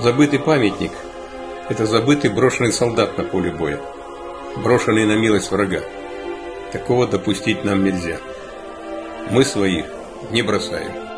забытый памятник – это забытый брошенный солдат на поле боя, брошенный на милость врага. Такого допустить нам нельзя. Мы своих не бросаем.